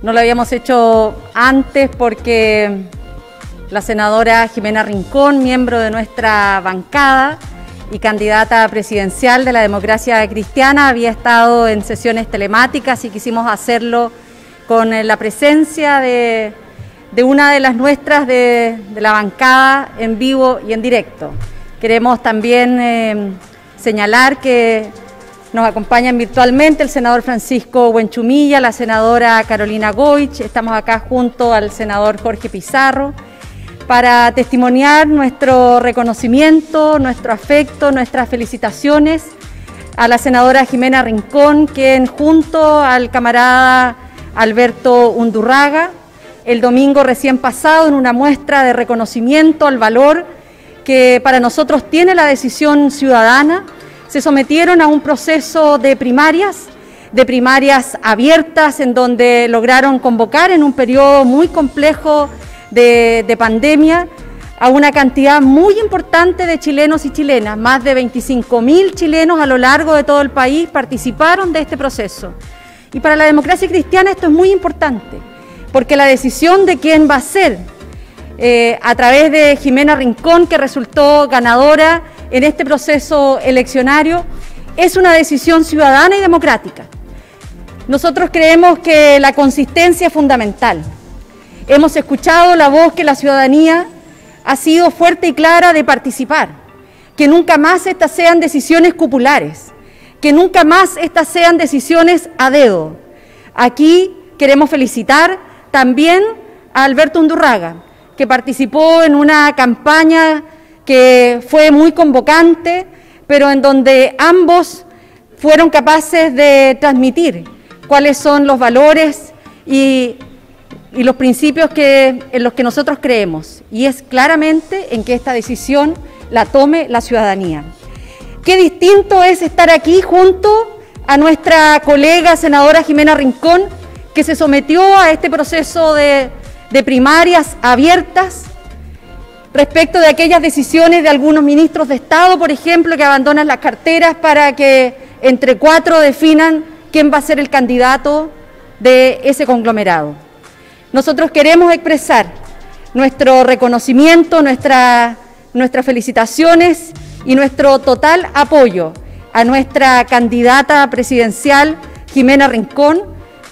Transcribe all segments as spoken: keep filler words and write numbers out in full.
No lo habíamos hecho antes porque la senadora Jimena Rincón, miembro de nuestra bancada y candidata presidencial de la Democracia Cristiana, había estado en sesiones telemáticas y quisimos hacerlo con la presencia de, de una de las nuestras de, de la bancada en vivo y en directo. Queremos también eh, señalar que nos acompañan virtualmente el senador Francisco Buenchumilla, la senadora Carolina Goich. Estamos acá junto al senador Jorge Pizarro para testimoniar nuestro reconocimiento, nuestro afecto, nuestras felicitaciones a la senadora Jimena Rincón, quien junto al camarada Alberto Undurraga, el domingo recién pasado, en una muestra de reconocimiento al valor que para nosotros tiene la decisión ciudadana, se sometieron a un proceso de primarias, de primarias abiertas, en donde lograron convocar en un periodo muy complejo de, de pandemia a una cantidad muy importante de chilenos y chilenas. Más de veinticinco mil chilenos a lo largo de todo el país participaron de este proceso. Y para la Democracia Cristiana esto es muy importante, porque la decisión de quién va a ser, eh, a través de Jimena Rincón, que resultó ganadora en este proceso eleccionario, es una decisión ciudadana y democrática. Nosotros creemos que la consistencia es fundamental. Hemos escuchado la voz que la ciudadanía ha sido fuerte y clara de participar, que nunca más estas sean decisiones cupulares, que nunca más estas sean decisiones a dedo. Aquí queremos felicitar también a Alberto Undurraga, que participó en una campaña que fue muy convocante, pero en donde ambos fueron capaces de transmitir cuáles son los valores y, y los principios que, en los que nosotros creemos, y es claramente en que esta decisión la tome la ciudadanía. Qué distinto es estar aquí junto a nuestra colega senadora Jimena Rincón, que se sometió a este proceso de, de primarias abiertas, respecto de aquellas decisiones de algunos ministros de Estado, por ejemplo, que abandonan las carteras para que entre cuatro definan quién va a ser el candidato de ese conglomerado. Nosotros queremos expresar nuestro reconocimiento, nuestra, nuestras felicitaciones y nuestro total apoyo a nuestra candidata presidencial, Jimena Rincón,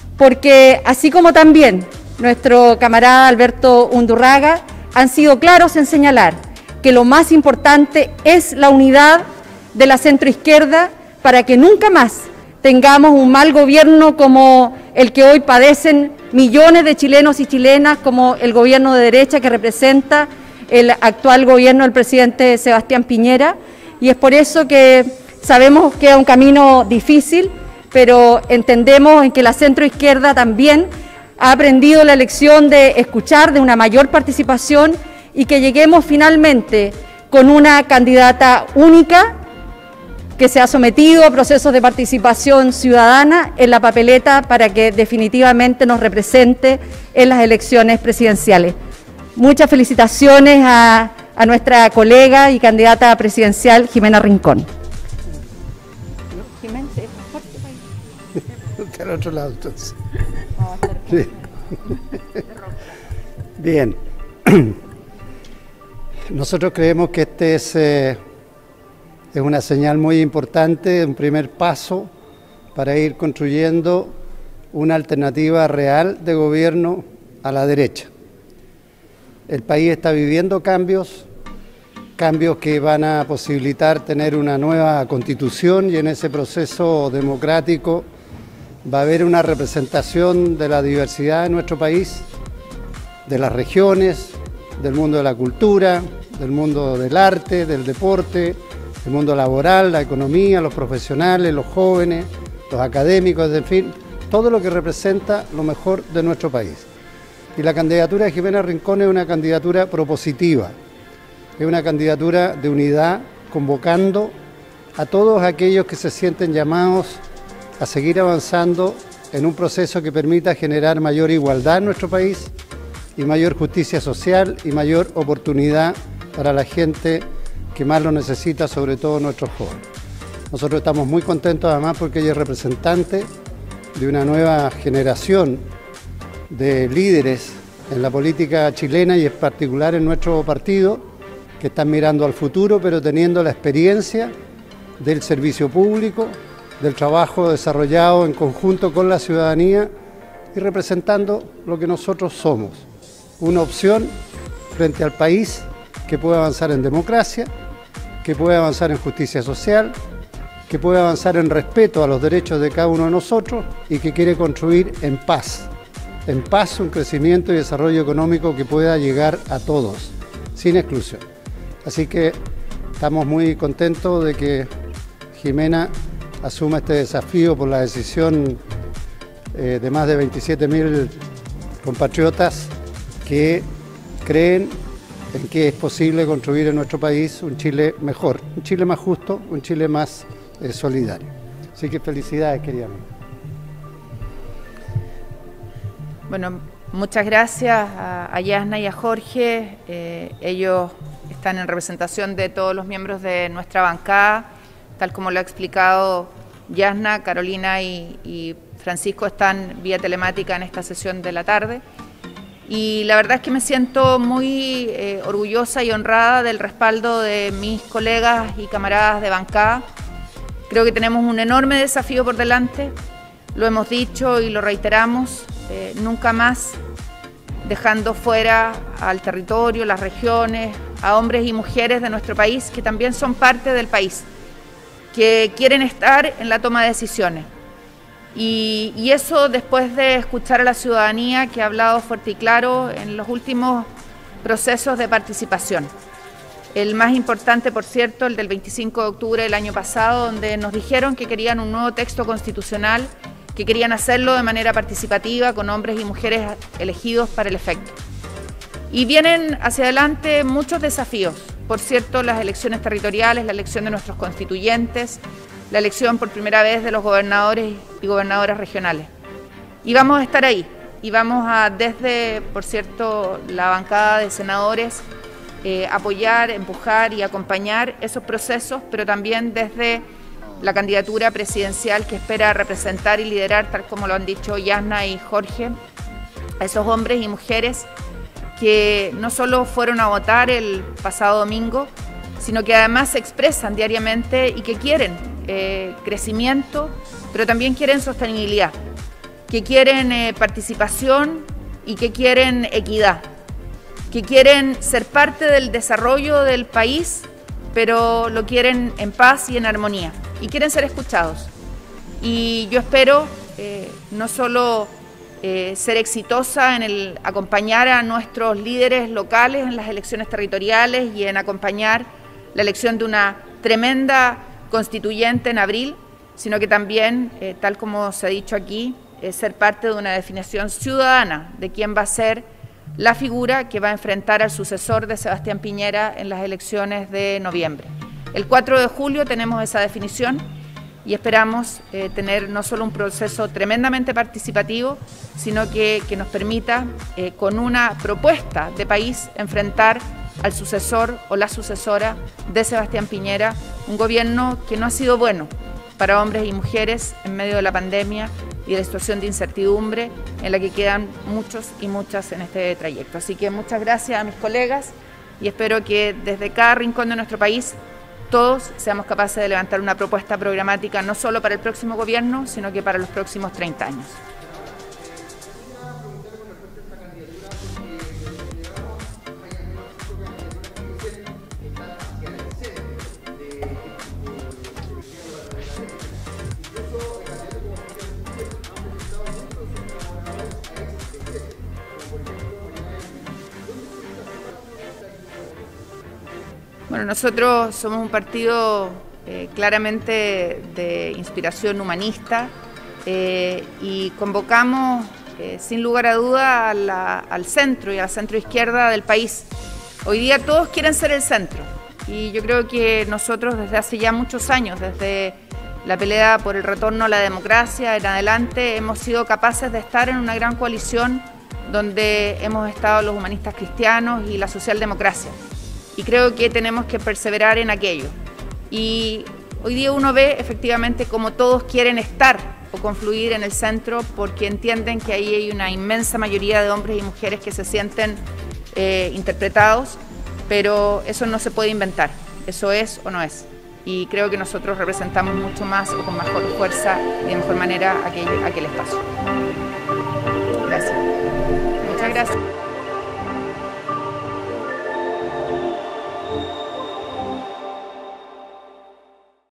porque así como también nuestro camarada Alberto Undurraga, han sido claros en señalar que lo más importante es la unidad de la centroizquierda para que nunca más tengamos un mal gobierno como el que hoy padecen millones de chilenos y chilenas, como el gobierno de derecha que representa el actual gobierno del presidente Sebastián Piñera. Y es por eso que sabemos que es un camino difícil, pero entendemos en que la centroizquierda también ha aprendido la lección de escuchar, de una mayor participación, y que lleguemos finalmente con una candidata única que se ha sometido a procesos de participación ciudadana en la papeleta para que definitivamente nos represente en las elecciones presidenciales. Muchas felicitaciones a, a nuestra colega y candidata presidencial Jimena Rincón. Está al otro lado, entonces. Sí. Bien. Nosotros creemos que este es, eh, es una señal muy importante, un primer paso para ir construyendo una alternativa real de gobierno a la derecha. El país está viviendo cambios, cambios que van a posibilitar tener una nueva constitución, y en ese proceso democrático va a haber una representación de la diversidad de nuestro país, de las regiones, del mundo de la cultura, del mundo del arte, del deporte, del mundo laboral, la economía, los profesionales, los jóvenes, los académicos, en fin, todo lo que representa lo mejor de nuestro país. Y la candidatura de Jimena Rincón es una candidatura propositiva, es una candidatura de unidad, convocando a todos aquellos que se sienten llamados a seguir avanzando en un proceso que permita generar mayor igualdad en nuestro país y mayor justicia social y mayor oportunidad para la gente que más lo necesita, sobre todo nuestros jóvenes. Nosotros estamos muy contentos además porque ella es representante de una nueva generación de líderes en la política chilena y en particular en nuestro partido, que están mirando al futuro, pero teniendo la experiencia del servicio público, del trabajo desarrollado en conjunto con la ciudadanía y representando lo que nosotros somos, una opción frente al país que puede avanzar en democracia, que puede avanzar en justicia social, que puede avanzar en respeto a los derechos de cada uno de nosotros y que quiere construir en paz, en paz un crecimiento y desarrollo económico que pueda llegar a todos, sin exclusión. Así que estamos muy contentos de que Jimena asuma este desafío por la decisión eh, de más de veintisiete mil compatriotas que creen en que es posible construir en nuestro país un Chile mejor, un Chile más justo, un Chile más eh, solidario. Así que felicidades, querida amiga. Bueno, muchas gracias a, a Yasna y a Jorge. Eh, ellos están en representación de todos los miembros de nuestra bancada, tal como lo ha explicado Yasna, Carolina y, y Francisco están vía telemática en esta sesión de la tarde. Y la verdad es que me siento muy eh, orgullosa y honrada del respaldo de mis colegas y camaradas de bancada. Creo que tenemos un enorme desafío por delante, lo hemos dicho y lo reiteramos, eh, nunca más dejando fuera al territorio, las regiones, a hombres y mujeres de nuestro país que también son parte del país, que quieren estar en la toma de decisiones. Y, y eso después de escuchar a la ciudadanía que ha hablado fuerte y claro en los últimos procesos de participación. El más importante, por cierto, el del veinticinco de octubre del año pasado, donde nos dijeron que querían un nuevo texto constitucional, que querían hacerlo de manera participativa con hombres y mujeres elegidos para el efecto. Y vienen hacia adelante muchos desafíos. Por cierto, las elecciones territoriales, la elección de nuestros constituyentes, la elección por primera vez de los gobernadores y gobernadoras regionales. Y vamos a estar ahí, y vamos a, desde, por cierto, la bancada de senadores, eh, apoyar, empujar y acompañar esos procesos, pero también desde la candidatura presidencial que espera representar y liderar, tal como lo han dicho Yasna y Jorge, a esos hombres y mujeres que no solo fueron a votar el pasado domingo, sino que además se expresan diariamente y que quieren eh, crecimiento, pero también quieren sostenibilidad, que quieren eh, participación y que quieren equidad, que quieren ser parte del desarrollo del país, pero lo quieren en paz y en armonía, y quieren ser escuchados. Y yo espero eh, no solo eh, ser exitosa en el acompañar a nuestros líderes locales en las elecciones territoriales y en acompañar la elección de una tremenda constituyente en abril, sino que también, eh, tal como se ha dicho aquí, eh, ser parte de una definición ciudadana de quién va a ser la figura que va a enfrentar al sucesor de Sebastián Piñera en las elecciones de noviembre. El cuatro de julio tenemos esa definición y esperamos eh, tener no solo un proceso tremendamente participativo, sino que, que nos permita, eh, con una propuesta de país, enfrentar al sucesor o la sucesora de Sebastián Piñera, un gobierno que no ha sido bueno para hombres y mujeres en medio de la pandemia y de la situación de incertidumbre en la que quedan muchos y muchas en este trayecto. Así que muchas gracias a mis colegas y espero que desde cada rincón de nuestro país todos seamos capaces de levantar una propuesta programática no solo para el próximo gobierno, sino que para los próximos treinta años. Bueno, nosotros somos un partido eh, claramente de inspiración humanista eh, y convocamos eh, sin lugar a duda a la, al centro y a la centroizquierda del país. Hoy día todos quieren ser el centro y yo creo que nosotros desde hace ya muchos años, desde la pelea por el retorno a la democracia en adelante, hemos sido capaces de estar en una gran coalición donde hemos estado los humanistas cristianos y la socialdemocracia. Y creo que tenemos que perseverar en aquello. Y hoy día uno ve efectivamente cómo todos quieren estar o confluir en el centro porque entienden que ahí hay una inmensa mayoría de hombres y mujeres que se sienten eh, interpretados, pero eso no se puede inventar, eso es o no es. Y creo que nosotros representamos mucho más o con mejor fuerza y de mejor manera aquel, aquel espacio. Gracias. Muchas gracias.